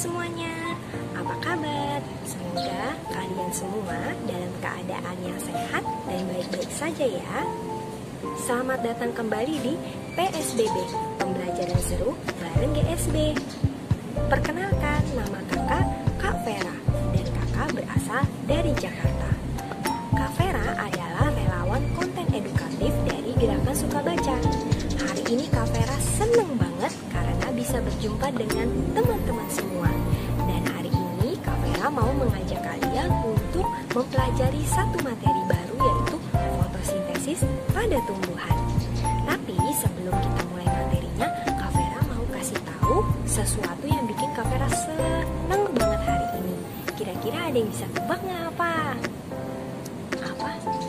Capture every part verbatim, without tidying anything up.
semuanya, apa kabar? Semoga kalian semua dalam keadaan yang sehat dan baik-baik saja ya. Selamat datang kembali di P S B B, Pembelajaran Seru bareng G S B. Perkenalkan, nama kakak Kak Vera, dan kakak berasal dari Jakarta. Kak Vera adalah relawan konten edukatif dari Gerakan Suka Baca. Hari ini Kak Vera seneng banget karena bisa berjumpa dengan teman-teman semua. Dan hari ini Kak Vera mau mengajak kalian untuk mempelajari satu materi baru, yaitu fotosintesis pada tumbuhan. Tapi sebelum kita mulai materinya, Kak Vera mau kasih tahu sesuatu yang bikin Kak Vera seneng banget hari ini. Kira-kira ada yang bisa tebak nggak apa? Apa?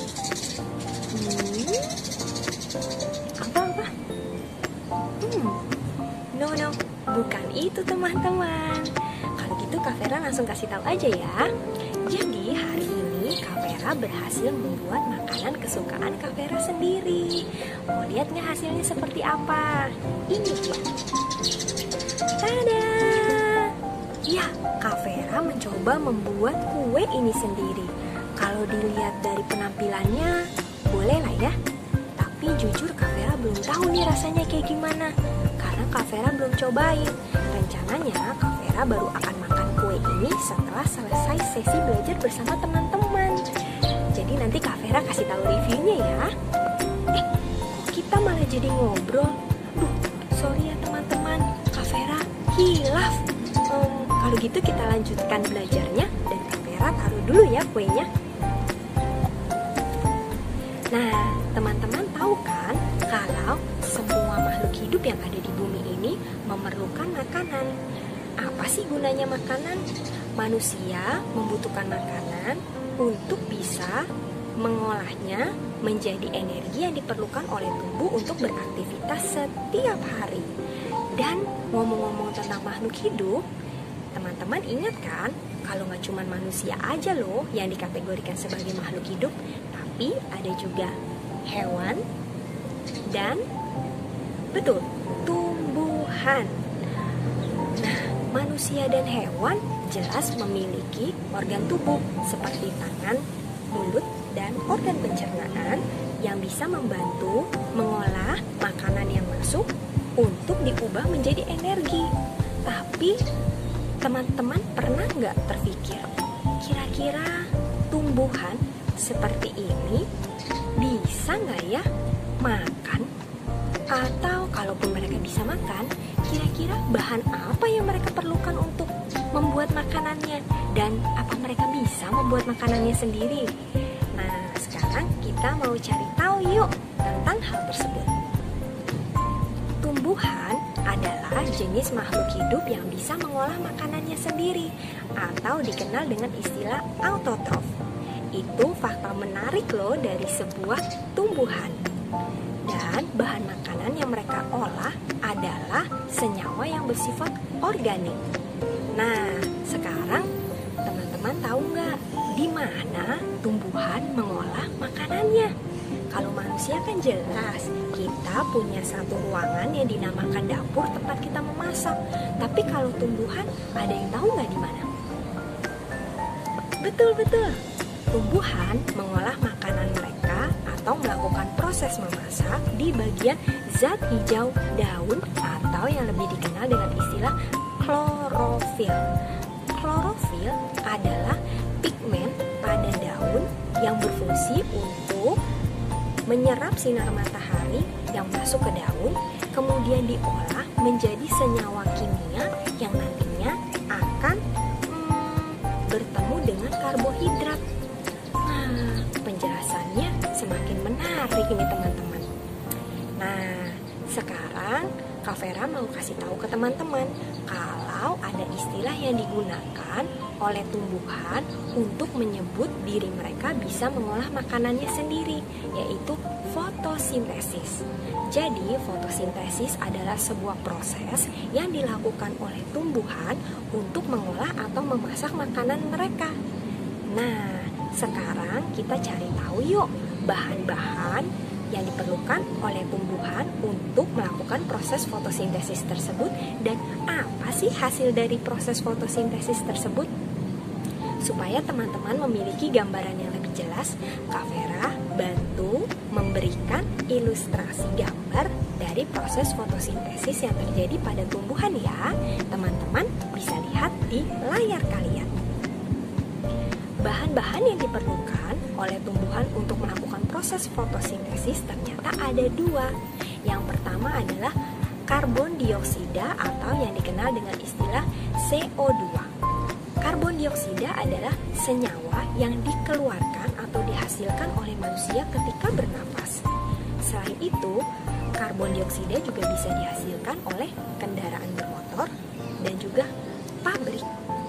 Hmm? Apa-apa? Hmm, no no, bukan itu teman-teman. Kalau gitu Kak Vera langsung kasih tahu aja ya. Jadi hari ini Kak Vera berhasil membuat makanan kesukaan Kak Vera sendiri. Mau lihat nggak hasilnya seperti apa? Ini dia. Tada! Ya, Kak Vera mencoba membuat kue ini sendiri. Kalau dilihat dari penampilannya, boleh lah ya. Tapi jujur Kak Vera belum tahu nih rasanya kayak gimana, karena Kak Vera belum cobain. Rencananya Kak Vera baru akan makan kue ini setelah selesai sesi belajar bersama teman-teman. Jadi nanti Kak Vera kasih tahu reviewnya ya. Eh, kok kita malah jadi ngobrol? Duh, sorry ya teman-teman, Kak Vera hilaf. um, Kalau gitu kita lanjutkan belajarnya, dan Kak Vera taruh dulu ya kuenya. Nah, teman-teman tahu kan kalau semua makhluk hidup yang ada di bumi ini memerlukan makanan. Apa sih gunanya makanan? Manusia membutuhkan makanan untuk bisa mengolahnya menjadi energi yang diperlukan oleh tubuh untuk beraktivitas setiap hari. Dan ngomong-ngomong tentang makhluk hidup, teman-teman ingat kan kalau nggak cuma manusia aja loh yang dikategorikan sebagai makhluk hidup, tapi ada juga hewan dan betul, tumbuhan. Nah, manusia dan hewan jelas memiliki organ tubuh seperti tangan, mulut, dan organ pencernaan yang bisa membantu mengolah makanan yang masuk untuk diubah menjadi energi. Tapi teman-teman pernah nggak terpikir, kira-kira tumbuhan seperti ini bisa nggak ya makan? Atau kalaupun mereka bisa makan, kira-kira bahan apa yang mereka perlukan untuk membuat makanannya? Dan apa mereka bisa membuat makanannya sendiri? Nah, sekarang kita mau cari tahu yuk tentang hal tersebut. Tumbuhan adalah jenis makhluk hidup yang bisa mengolah makanannya sendiri, atau dikenal dengan istilah autotrof. Itu fakta menarik loh dari sebuah tumbuhan. Dan bahan makanan yang mereka olah adalah senyawa yang bersifat organik. Nah, sekarang teman-teman tahu nggak di mana tumbuhan mengolah makanannya? Kalau manusia kan jelas, kita punya satu ruangan yang dinamakan dapur tempat kita memasak. Tapi kalau tumbuhan, ada yang tahu nggak di mana? Betul-betul. Tumbuhan mengolah makanan mereka atau melakukan proses memasak di bagian zat hijau daun, atau yang lebih dikenal dengan istilah klorofil. Klorofil adalah pigmen pada daun yang berfungsi untuk menyerap sinar matahari yang masuk ke daun, kemudian diolah menjadi senyawa kimia yang nantinya akan hmm, bertemu dengan karbohidrat. Nah, penjelasannya semakin menarik ini teman-teman. Nah, sekarang Kak Vera mau kasih tahu ke teman-teman kalau ada istilah yang digunakan oleh tumbuhan untuk menyebut diri mereka bisa mengolah makanannya sendiri, yaitu fotosintesis. Jadi, fotosintesis adalah sebuah proses yang dilakukan oleh tumbuhan untuk mengolah atau memasak makanan mereka. Nah, sekarang kita cari tahu yuk bahan-bahan yang diperlukan oleh tumbuhan untuk melakukan proses fotosintesis tersebut, dan apa apa sih hasil dari proses fotosintesis tersebut? Supaya teman-teman memiliki gambaran yang lebih jelas, Kak Vera bantu memberikan ilustrasi gambar dari proses fotosintesis yang terjadi pada tumbuhan ya. Teman-teman bisa lihat di layar kalian. Bahan-bahan yang diperlukan oleh tumbuhan untuk melakukan proses fotosintesis ternyata ada dua. Yang pertama adalah karbon dioksida atau yang dikenal dengan istilah C O dua. Karbon dioksida adalah senyawa yang dikeluarkan atau dihasilkan oleh manusia ketika bernafas. Selain itu, karbon dioksida juga bisa dihasilkan oleh kendaraan bermotor dan juga pabrik.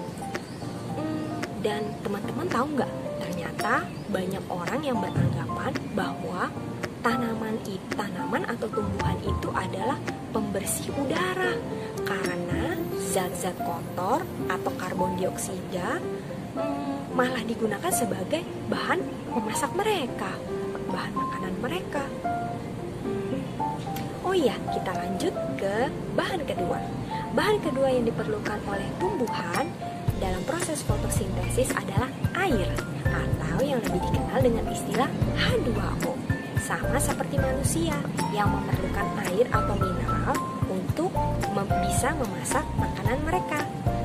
Dan teman-teman tahu nggak, ternyata banyak orang yang beranggapan bahwa tanaman itu, tanaman atau tumbuhan itu adalah pembersih udara karena zat-zat kotor atau karbon dioksida hmm, malah digunakan sebagai bahan memasak mereka, bahan makanan mereka. Oh iya, kita lanjut ke bahan kedua. Bahan kedua yang diperlukan oleh tumbuhan dalam proses fotosintesis adalah air atau yang lebih dikenal dengan istilah H dua O. Sama seperti manusia yang memerlukan air atau mineral untuk mem bisa memasak makanan mereka.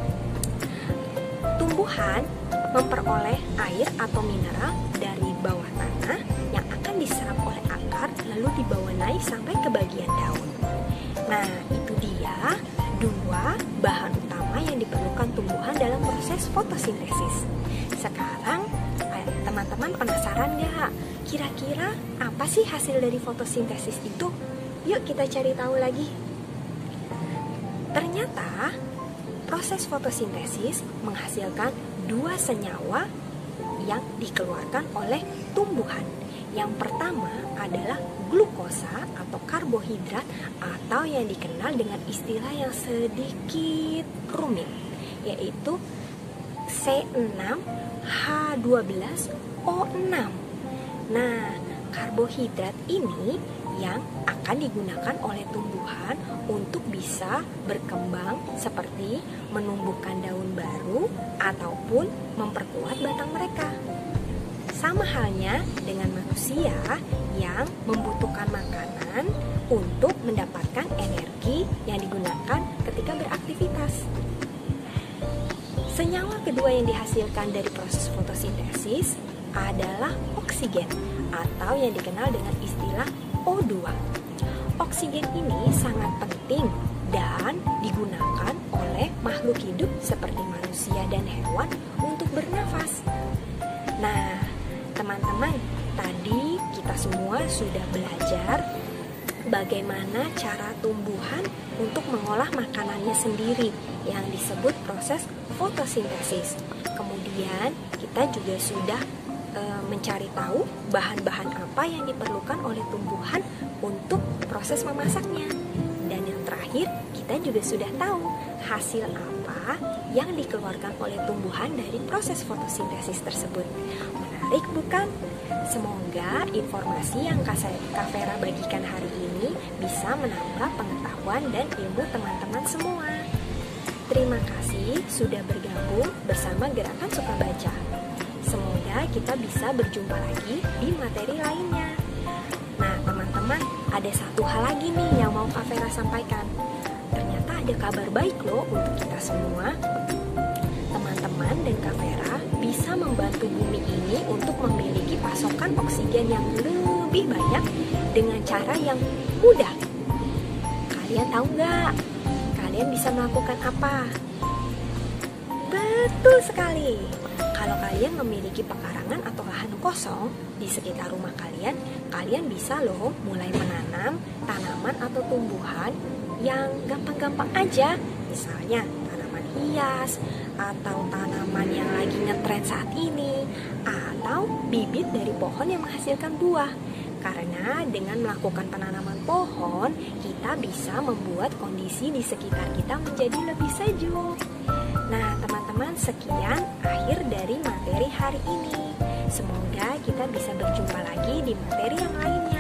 Tumbuhan memperoleh air atau mineral dari bawah tanah yang akan diserap oleh akar lalu dibawa naik sampai ke bagian daun. Nah, itu dia dua bahan utama yang diperlukan tumbuhan dalam proses fotosintesis. Sekarang teman-teman penasaran nggak? Kira-kira apa sih hasil dari fotosintesis itu? Yuk kita cari tahu lagi. Ternyata proses fotosintesis menghasilkan dua senyawa yang dikeluarkan oleh tumbuhan. Yang pertama adalah glukosa atau karbohidrat atau yang dikenal dengan istilah yang sedikit rumit, yaitu C enam H dua belas O enam. Nah, karbohidrat ini yang akan digunakan oleh tumbuhan untuk bisa berkembang seperti menumbuhkan daun baru ataupun memperkuat batang mereka. Sama halnya dengan manusia yang membutuhkan makanan untuk mendapatkan energi yang digunakan ketika beraktivitas. Senyawa kedua yang dihasilkan dari proses fotosintesis adalah oksigen atau yang dikenal dengan istilah O dua. Oksigen ini sangat penting dan digunakan oleh makhluk hidup seperti manusia dan hewan untuk bernafas. Nah, teman-teman, tadi kita semua sudah belajar bagaimana cara tumbuhan untuk mengolah makanannya sendiri yang disebut proses fotosintesis. Kemudian kita juga sudah e, mencari tahu bahan-bahan apa yang diperlukan oleh tumbuhan untuk proses memasaknya. Dan yang terakhir, kita juga sudah tahu hasil apa yang dikeluarkan oleh tumbuhan dari proses fotosintesis tersebut. Menarik bukan? Semoga informasi yang Kak Vera bagikan hari ini bisa menambah pengetahuan dan ilmu teman-teman semua. Terima kasih sudah bergabung bersama Gerakan Suka Baca. Semoga kita bisa berjumpa lagi di materi lainnya. Nah, teman-teman, ada satu hal lagi nih yang mau Kak Vera sampaikan. Ternyata ada kabar baik loh untuk kita semua. Teman-teman dan Kak Vera bisa membantu bumi ini untuk memiliki pasokan oksigen yang lebih banyak dengan cara yang mudah. Kalian tahu nggak? Kalian bisa melakukan apa? Betul sekali. Kalau kalian memiliki pekarangan atau lahan kosong di sekitar rumah kalian, kalian bisa loh mulai menanam tanaman atau tumbuhan yang gampang-gampang aja. Misalnya tanaman hias, atau tanaman yang lagi ngetren saat ini, atau bibit dari pohon yang menghasilkan buah. Karena dengan melakukan penanaman pohon, kita bisa membuat kondisi di sekitar kita menjadi lebih sejuk. Nah, teman-teman, sekian akhir dari materi hari ini. Semoga kita bisa berjumpa lagi di materi yang lainnya.